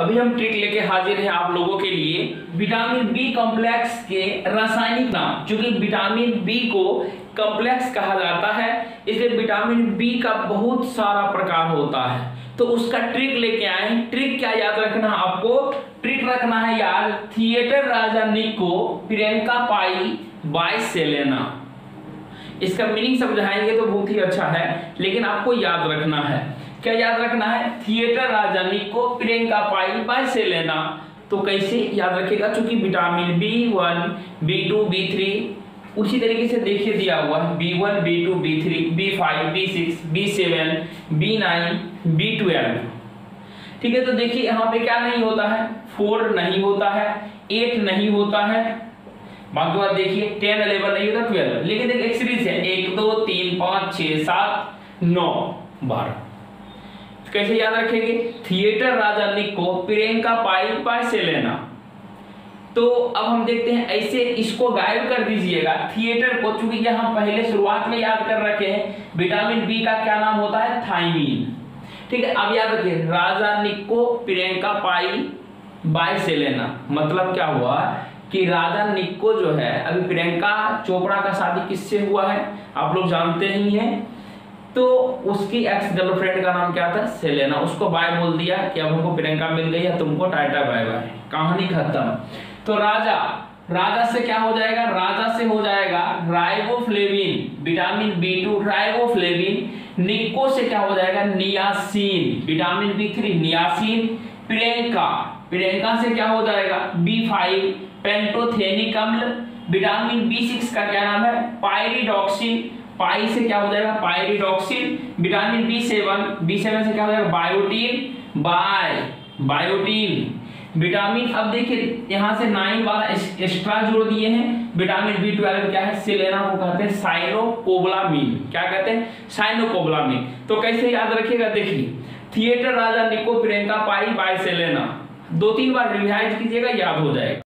अभी हम ट्रिक लेके हाजिर हैं आप लोगों के लिए विटामिन बी कॉम्प्लेक्स के रासायनिक नाम। क्योंकि विटामिन बी को कॉम्प्लेक्स कहा जाता है, इसलिए विटामिन बी का बहुत सारा प्रकार होता है, तो उसका ट्रिक लेके आए। ट्रिक क्या याद रखना है आपको? ट्रिक रखना है यार, थिएटर राजा निको प्रियंका पाई बाय सेलेना। इसका मीनिंग समझाएंगे तो बहुत ही अच्छा है, लेकिन आपको याद रखना है। क्या याद रखना है? थिएटर राजा निको प्रियंका पाई बाय सेलेना। तो कैसे याद रखेगा? चूंकि विटामिन B1, B2, B3 उसी तरीके से देखिए दिया हुआ है, B1, B2, B3, B5, B6, B7, B9, B12। ठीक है, तो देखिए यहाँ पे क्या नहीं होता है? 4 नहीं होता है, 8 नहीं होता है, बाकी बात देखिए 10, 11 नहीं होता, 12। लेकिन देखिए एक सीरीज है 1, 2, 3, 5, 6, 7, 9, 12। कैसे याद रखेंगे? थिएटर राजा निको प्रियंका पाई बाय सेलेना। तो अब हम देखते हैं, ऐसे इसको गायब कर दीजिएगा थिएटर को, चूंकि यह हम पहले शुरुआत में याद कर रखे हैं। विटामिन बी का क्या नाम होता है? थायमीन। ठीक है, अब याद रखिए राजा निको प्रियंका पाई बाय सेलेना। मतलब क्या हुआ कि राजा निको जो है, अभी प्रियंका चोपड़ा का शादी किससे हुआ है आप लोग जानते ही हैं, तो उसकी एक्स गर्लफ्रेंड का नाम क्या था? सेलेना। उसको बाय बोल दिया कि अब हमको प्रियंका मिल गई है, तुमको टाटा बाय बाय, कहानी खत्म। तो राजा से क्या हो जाएगा? राजा से हो जाएगा राइबोफ्लेविन, विटामिन B2 राइबोफ्लेविन। निको से क्या हो जाएगा? Niacin, vitamin B3 niacin. Priyanka से क्या हो जाएगा? B5 पेंटोथेनिक अम्ल। विटामिन B6 का क्या नाम है? पायरिडॉक्सिन। पाई से क्या हो जाएगा? पायरिडॉक्सिन। विटामिन B7 से क्या हो जाएगा? Biotin, biotin. विटामिन, अब देखिए यहां से 9 वाला एक्स्ट्रा जोड़ दिए हैं। विटामिन B12 क्या है? सेलेना को कहते हैं साइनोकोबालामिन। क्या कहते हैं? साइनोकोबालामिन। तो कैसे याद रखिएगा? देखिए थिएटर राजा निको प्रियंका पाई बाय सेलेना 2-3 बार रिवाइज कीजिएगा, याद हो जाएगा।